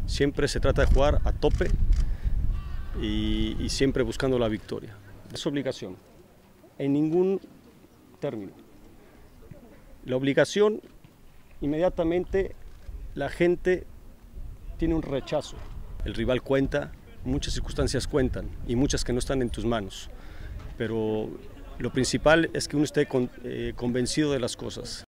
Siempre se trata de jugar a tope y siempre buscando la victoria. Es obligación, en ningún término. La obligación, inmediatamente la gente tiene un rechazo. El rival cuenta, muchas circunstancias cuentan y muchas que no están en tus manos. Pero lo principal es que uno esté convencido de las cosas.